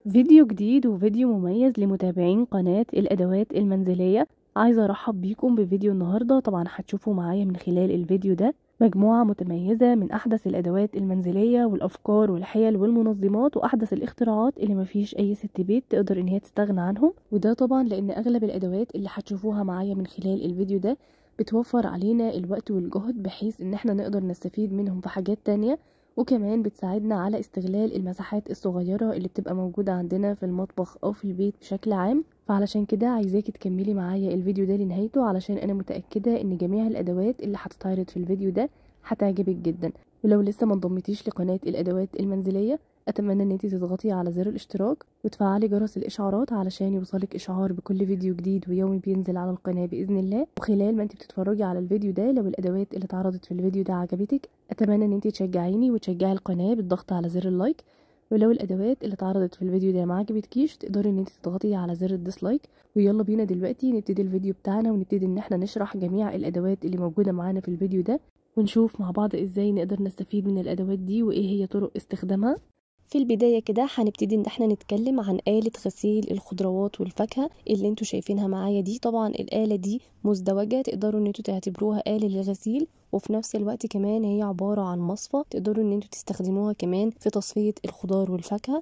فيديو جديد وفيديو مميز لمتابعين قناة الأدوات المنزلية. عايزة أرحب بيكم بفيديو النهاردة. طبعا هتشوفوا معايا من خلال الفيديو ده مجموعة متميزة من أحدث الأدوات المنزلية والأفكار والحيل والمنظمات وأحدث الاختراعات اللي مفيش أي ست بيت تقدر إن هي تستغنى عنهم. وده طبعا لأن أغلب الأدوات اللي هتشوفوها معايا من خلال الفيديو ده بتوفر علينا الوقت والجهد بحيث إن احنا نقدر نستفيد منهم في حاجات تانية، وكمان بتساعدنا على استغلال المساحات الصغيرة اللي بتبقى موجودة عندنا في المطبخ أو في البيت بشكل عام. فعلشان كده عايزاكي تكملي معايا الفيديو ده لنهايته، علشان أنا متأكدة إن جميع الأدوات اللي هتتعرض في الفيديو ده هتعجبك جدا. ولو لسه ما انضمتيش لقناة الأدوات المنزلية، أتمنى إن انتي تضغطي على زر الاشتراك وتفعلي جرس الإشعارات علشان يوصلك إشعار بكل فيديو جديد ويومي بينزل على القناة بإذن الله. وخلال ما انتي بتتفرجي على الفيديو ده، لو الأدوات اللي اتعرضت في الفيديو ده عجبتك، اتمنى ان انتي تشجعيني وتشجعي القناه بالضغط على زر اللايك. ولو الادوات اللي اتعرضت في الفيديو ده ما عجبتكيش، تقدري ان انتي تضغطي على زر الديسلايك. ويلا بينا دلوقتي نبتدي الفيديو بتاعنا ونبتدي ان احنا نشرح جميع الادوات اللي موجوده معانا في الفيديو ده، ونشوف مع بعض ازاي نقدر نستفيد من الادوات دي وايه هي طرق استخدامها. في البداية كده هنبتدي ان احنا نتكلم عن آلة غسيل الخضروات والفاكهة اللي انتوا شايفينها معايا دي. طبعا الآلة دي مزدوجة، تقدروا ان انتوا تعتبروها آلة للغسيل، وفي نفس الوقت كمان هي عبارة عن مصفى تقدروا ان انتوا تستخدموها كمان في تصفية الخضار والفاكهة.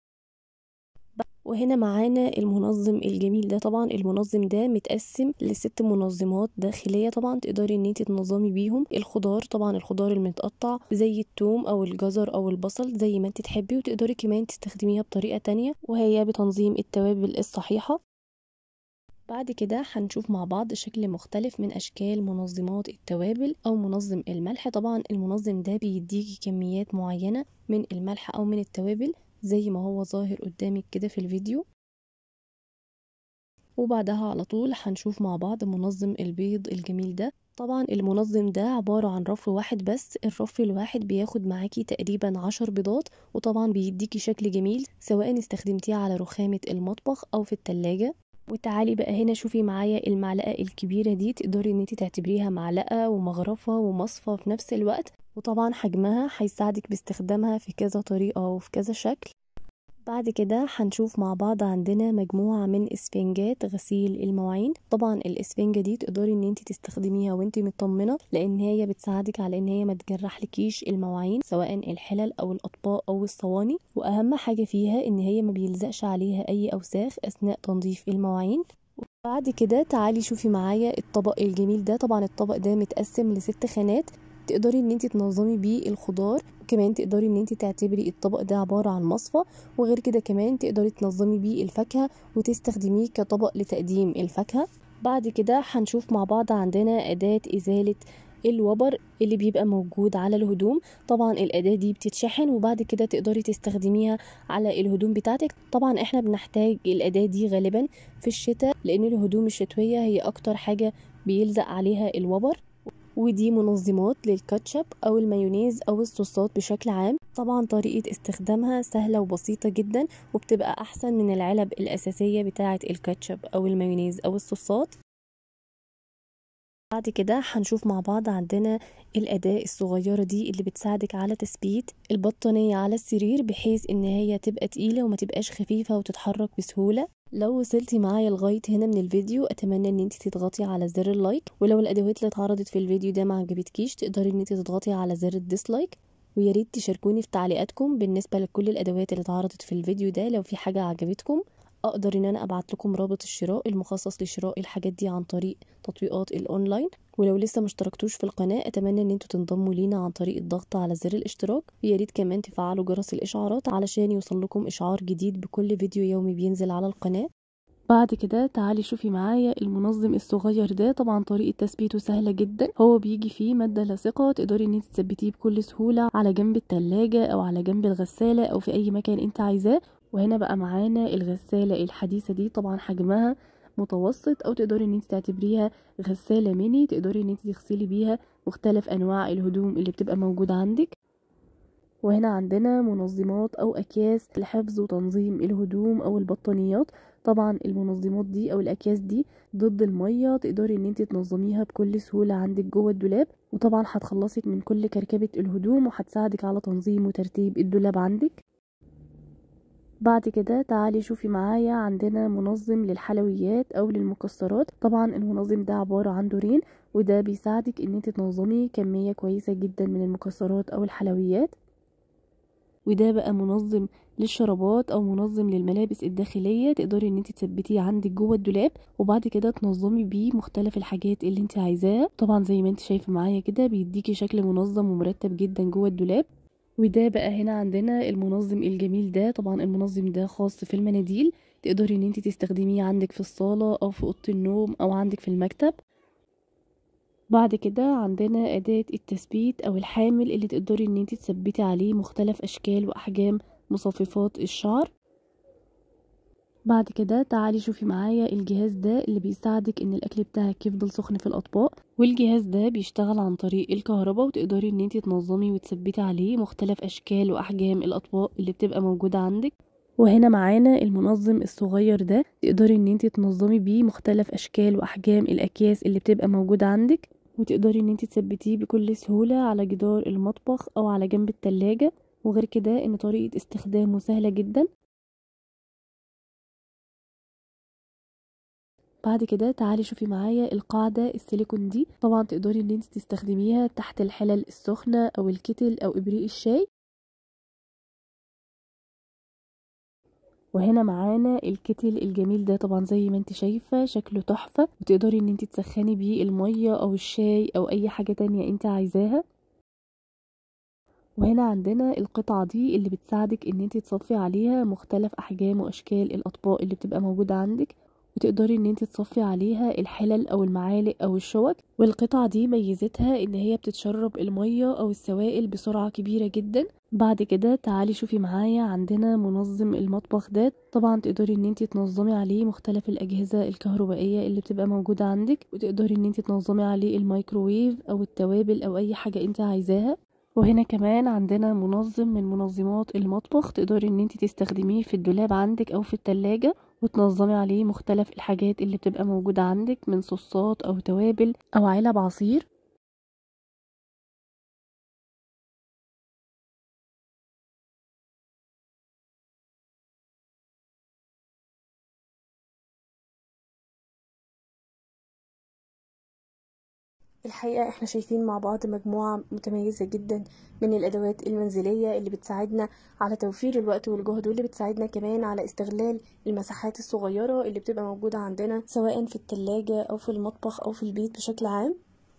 وهنا معانا المنظم الجميل ده. طبعا المنظم ده متقسم لست منظمات داخلية، طبعا تقدري ان انت تنظمي بيهم الخضار. طبعا الخضار المتقطع زي الثوم او الجزر او البصل زي ما انت تحبي، وتقدري كمان تستخدميها بطريقة تانية وهي بتنظيم التوابل الصحيحة. بعد كده هنشوف مع بعض شكل مختلف من اشكال منظمات التوابل او منظم الملح. طبعا المنظم ده بيديكي كميات معينة من الملح او من التوابل زي ما هو ظاهر قدامك كده في الفيديو. وبعدها على طول هنشوف مع بعض منظم البيض الجميل ده. طبعا المنظم ده عبارة عن رف واحد بس، الرف الواحد بياخد معاكي تقريبا 10 بيضات، وطبعا بيديكي شكل جميل سواء استخدمتيه على رخامة المطبخ او في التلاجة. وتعالي بقى هنا شوفي معايا المعلقة الكبيرة دي، تقدري ان انت تعتبريها معلقة ومغرفة ومصفى في نفس الوقت، وطبعا حجمها هيساعدك باستخدامها في كذا طريقة وفي كذا شكل. بعد كده هنشوف مع بعض عندنا مجموعة من اسفنجات غسيل المواعين. طبعا الاسفنجة دي تقدري ان انت تستخدميها وانت مطمنة، لان هي بتساعدك على ان هي ما تجرحلكيش المواعين سواء الحلل او الاطباق او الصواني. واهم حاجة فيها ان هي ما بيلزقش عليها اي اوساخ اثناء تنظيف المواعين. بعد كده تعالي شوفي معايا الطبق الجميل ده. طبعا الطبق ده متقسم ل6 خانات تقدري ان انت تنظمي بيه الخضار، وكمان تقدري ان انت تعتبري الطبق ده عبارة عن مصفى، وغير كده كمان تقدري تنظمي بيه الفاكهة وتستخدميه كطبق لتقديم الفاكهة. بعد كده هنشوف مع بعض عندنا أداة إزالة الوبر اللي بيبقى موجود على الهدوم. طبعا الأداة دي بتتشحن وبعد كده تقدري تستخدميها على الهدوم بتاعتك. طبعا احنا بنحتاج الأداة دي غالبا في الشتاء، لأن الهدوم الشتوية هي أكتر حاجة بيلزق عليها الوبر. ودي منظمات للكاتشب او المايونيز او الصوصات بشكل عام. طبعا طريقة استخدامها سهلة وبسيطة جدا، وبتبقى احسن من العلب الاساسية بتاعة الكاتشب او المايونيز او الصوصات. بعد كده هنشوف مع بعض عندنا الأداة الصغيرة دي اللي بتساعدك على تثبيت البطانية على السرير بحيث ان هي تبقى تقيلة وما تبقاش خفيفة وتتحرك بسهولة. لو وصلتي معايا لغاية هنا من الفيديو، اتمنى ان انت تضغطي على زر اللايك. ولو الادوات اللي اتعرضت في الفيديو ده ما عجبتكيش، تقدري ان انت تضغطي على زر الديسلايك. ويا ريت تشاركوني في تعليقاتكم بالنسبة لكل الادوات اللي اتعرضت في الفيديو ده. لو في حاجة عجبتكم اقدر ان انا ابعت لكم رابط الشراء المخصص لشراء الحاجات دي عن طريق تطبيقات الاونلاين. ولو لسه مشتركتوش في القناة، اتمنى ان انتوا تنضموا لينا عن طريق الضغط على زر الاشتراك. ويا ريت كمان تفعلوا جرس الاشعارات علشان يوصل لكم اشعار جديد بكل فيديو يومي بينزل على القناة. بعد كده تعالي شوفي معايا المنظم الصغير ده. طبعا طريقة تثبيته سهلة جدا، هو بيجي فيه مادة لاصقة تقدري ان انت تثبتيه بكل سهولة على جنب التلاجة او على جنب الغسالة او في اي مكان انت عايزاه. وهنا بقى معانا الغسالة الحديثة دي، طبعا حجمها متوسط او تقدري ان انت تعتبريها غسالة ميني، تقدري ان انت تغسلي بيها مختلف انواع الهدوم اللي بتبقى موجودة عندك. وهنا عندنا منظمات او اكياس لحفظ وتنظيم الهدوم او البطانيات. طبعا المنظمات دي او الاكياس دي ضد المية، تقدري ان انت تنظميها بكل سهولة عندك جوه الدولاب، وطبعا هتخلصك من كل كركبة الهدوم وهتساعدك على تنظيم وترتيب الدولاب عندك. بعد كده تعالي شوفي معايا، عندنا منظم للحلويات او للمكسرات. طبعا المنظم ده عبارة عن دورين، وده بيساعدك ان انت تنظمي كمية كويسة جدا من المكسرات او الحلويات. وده بقى منظم للشرابات او منظم للملابس الداخلية، تقدري ان انت تثبتيه عندك جوه الدولاب، وبعد كده تنظمي بيه مختلف الحاجات اللي انت عايزاها. طبعا زي ما انت شايفة معايا كده بيديكي شكل منظم ومرتب جدا جوه الدولاب. وده بقى هنا عندنا المنظم الجميل ده. طبعا المنظم ده خاص في المناديل، تقدري ان انت تستخدميه عندك في الصالة او في اوضة النوم او عندك في المكتب. بعد كده عندنا أداة التثبيت أو الحامل اللي تقدري ان انت تثبتي عليه مختلف أشكال وأحجام مصففات الشعر. بعد كده تعالي شوفي معايا الجهاز ده اللي بيساعدك ان الأكل بتاعك يفضل سخن في الأطباق. والجهاز ده بيشتغل عن طريق الكهرباء، وتقدري ان انت تنظمي وتثبتي عليه مختلف أشكال وأحجام الأطباق اللي بتبقى موجودة عندك. وهنا معانا المنظم الصغير ده، تقدري ان انت تنظمي بيه مختلف أشكال وأحجام الأكياس اللي بتبقى موجودة عندك، وتقدري ان انت تثبتيه بكل سهولة على جدار المطبخ او على جنب التلاجة. وغير كده ان طريقة استخدامه سهلة جدا. بعد كده تعالي شوفي معايا القاعدة السيليكون دي. طبعا تقدري ان انت تستخدميها تحت الحلل السخنة او الكتل او ابريق الشاي. وهنا معانا الكتل الجميل ده، طبعا زي ما انت شايفة شكله تحفة، وتقدري ان انت تسخني بيه المية او الشاي او اي حاجة تانية انت عايزاها. وهنا عندنا القطعة دي اللي بتساعدك ان انت تصفي عليها مختلف احجام واشكال الاطباق اللي بتبقى موجودة عندك، وتقدري ان انت تصفي عليها الحلل او المعالق او الشوك. والقطعة دي ميزتها ان هي بتتشرب المية او السوائل بسرعة كبيرة جدا. بعد كده تعالي شوفي معايا، عندنا منظم المطبخ ده. طبعا تقدري ان انت تنظمي عليه مختلف الاجهزة الكهربائية اللي بتبقى موجودة عندك، وتقدري ان انت تنظمي عليه الميكروويف او التوابل او اي حاجة انت عايزاها. وهنا كمان عندنا منظم من منظمات المطبخ، تقدري ان انت تستخدميه في الدولاب عندك او في التلاجة، وتنظمي عليه مختلف الحاجات اللي بتبقى موجودة عندك من صوصات او توابل او علب عصير. الحقيقة احنا شايفين مع بعض مجموعة متميزة جدا من الأدوات المنزلية اللي بتساعدنا على توفير الوقت والجهد، واللي بتساعدنا كمان على استغلال المساحات الصغيرة اللي بتبقى موجودة عندنا سواء في التلاجة أو في المطبخ أو في البيت بشكل عام.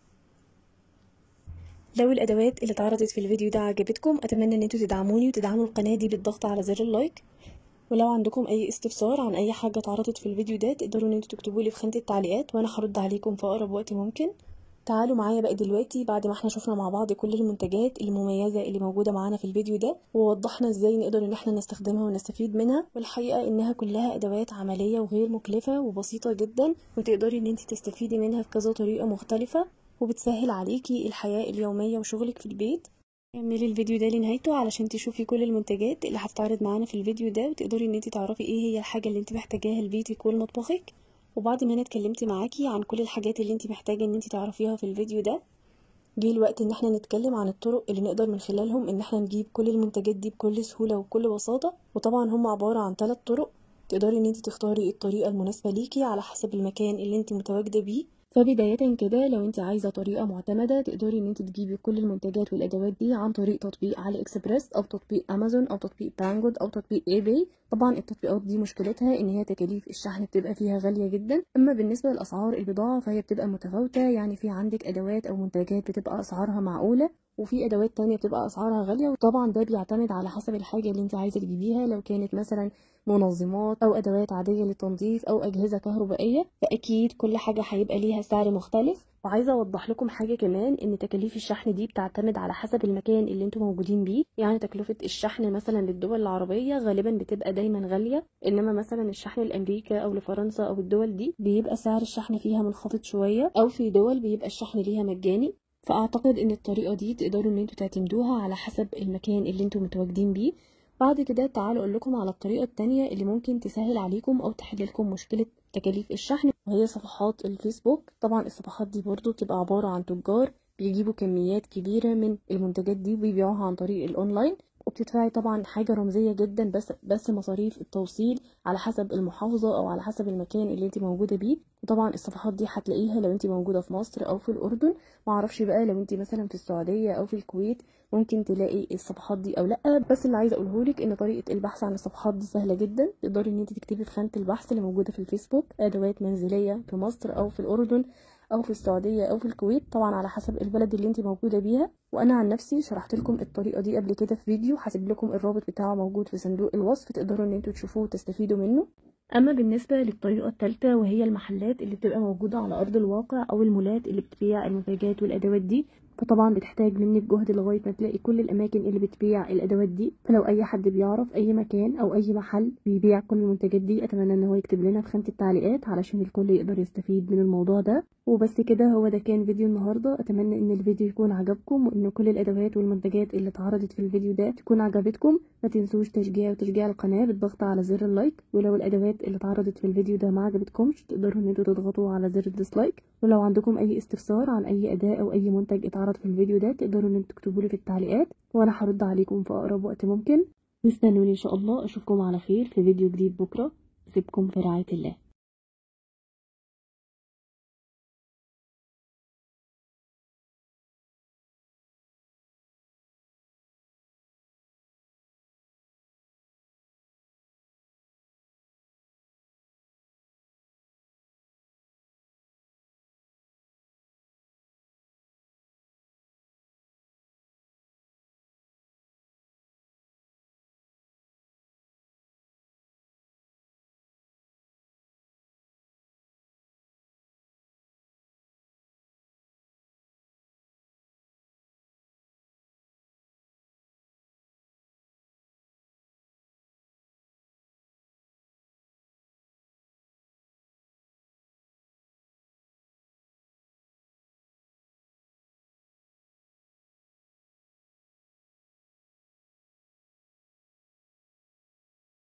لو الأدوات اللي اتعرضت في الفيديو ده عجبتكم، أتمنى ان انتوا تدعموني وتدعموا القناة دي بالضغط على زر اللايك. ولو عندكم أي استفسار عن أي حاجة اتعرضت في الفيديو ده، تقدروا ان انتوا تكتبولي في خانة التعليقات وأنا هرد عليكم في أقرب وقت ممكن. تعالوا معايا بقى دلوقتي، بعد ما احنا شفنا مع بعض كل المنتجات المميزة اللي موجودة معانا في الفيديو ده، ووضحنا ازاي نقدر ان احنا نستخدمها ونستفيد منها، والحقيقة انها كلها ادوات عملية وغير مكلفة وبسيطة جدا، وتقدري ان انت تستفيدي منها بكذا طريقة مختلفة، وبتسهل عليكي الحياة اليومية وشغلك في البيت. كملي الفيديو ده لنهايته علشان تشوفي كل المنتجات اللي هتتعرض معانا في الفيديو ده، وتقدري ان انت تعرفي ايه هي الحاجة اللي انت محتاجاها لبيتك ولمطبخك. وبعد ما انا اتكلمت معاكي عن كل الحاجات اللي انت محتاجة ان انت تعرفيها في الفيديو ده، جه الوقت ان احنا نتكلم عن الطرق اللي نقدر من خلالهم ان احنا نجيب كل المنتجات دي بكل سهولة وبكل بساطة. وطبعا هم عبارة عن 3 طرق، تقدري ان انت تختاري الطريقة المناسبة ليكي على حسب المكان اللي انت متواجدة بيه. فبداية كده، لو انت عايزة طريقة معتمدة، تقدري ان انت تجيبي كل المنتجات والادوات دي عن طريق تطبيق علي اكسبريس او تطبيق امازون او تطبيق بانجود او تطبيق اي باي. طبعا التطبيقات دي مشكلتها ان هي تكاليف الشحن بتبقى فيها غالية جدا، اما بالنسبة لاسعار البضاعة فهي بتبقى متفاوتة. يعني في عندك ادوات او منتجات بتبقى اسعارها معقولة، وفي ادوات تانية بتبقى اسعارها غالية. وطبعا ده بيعتمد على حسب الحاجة اللي انت عايزة تجيبيها. لو كانت مثلا منظمات او ادوات عادية للتنظيف او اجهزة كهربائية، فاكيد كل حاجة هيبقى ليها سعر مختلف. وعايزة اوضح لكم حاجة كمان، ان تكاليف الشحن دي بتعتمد على حسب المكان اللي انتم موجودين بيه. يعني تكلفة الشحن مثلا للدول العربية غالبا بتبقى دايما غالية، انما مثلا الشحن لامريكا او لفرنسا او الدول دي بيبقى سعر الشحن فيها منخفض شوية، او في دول بيبقى الشحن ليها مجاني. فاعتقد ان الطريقة دي تقدروا ان انتوا تعتمدوها على حسب المكان اللي انتم متواجدين بيه. بعد كده تعالوا اقول لكم على الطريقة التانية اللي ممكن تسهل عليكم او تحل لكم مشكلة تكاليف الشحن، وهي صفحات الفيسبوك. طبعا الصفحات دي برضو بتبقى عبارة عن تجار بيجيبوا كميات كبيرة من المنتجات دي وبيبيعوها عن طريق الاونلاين. وبتدفعي طبعا حاجة رمزية جدا، بس مصاريف التوصيل على حسب المحافظة او على حسب المكان اللي انت موجودة بيه. وطبعا الصفحات دي هتلاقيها لو انت موجودة في مصر او في الاردن. معرفش بقى لو انت مثلا في السعودية او في الكويت ممكن تلاقي الصفحات دي او لا، بس اللي عايزه اقوله لك ان طريقه البحث عن الصفحات دي سهله جدا. تقدري ان انت تكتبي في خانه البحث اللي موجوده في الفيسبوك ادوات منزليه في مصر او في الاردن او في السعوديه او في الكويت، طبعا على حسب البلد اللي انت موجوده بيها. وانا عن نفسي شرحت لكم الطريقه دي قبل كده في فيديو، هسيب لكم الرابط بتاعه موجود في صندوق الوصف، تقدروا ان انتوا تشوفوه وتستفيدوا منه. اما بالنسبه للطريقه الثالثه وهي المحلات اللي بتبقى موجوده على ارض الواقع او المولات اللي بتبيع المنتجات والادوات دي، فطبعا بتحتاج منك جهد لغايه ما تلاقي كل الاماكن اللي بتبيع الادوات دي. فلو اي حد بيعرف اي مكان او اي محل بيبيع كل المنتجات دي، اتمنى ان هو يكتب لنا في خانه التعليقات علشان الكل يقدر يستفيد من الموضوع ده. وبس كده، هو ده كان فيديو النهارده. اتمنى ان الفيديو يكون عجبكم وان كل الادوات والمنتجات اللي اتعرضت في الفيديو ده تكون عجبتكم. ما تنسوش تشجيع القناه بالضغط على زر اللايك، ولو الادوات اللي اتعرضت في الفيديو ده ما عجبتكمش تقدروا ان انتوا تضغطوا على زر الديسلايك. ولو عندكم اي استفسار عن اي اداة او اي منتج اتعرض في الفيديو ده تقدروا ان انتوا تكتبوا لي في التعليقات وانا هرد عليكم في اقرب وقت ممكن. استنوني ان شاء الله اشوفكم على خير في فيديو جديد بكره. اسيبكم في رعاية الله.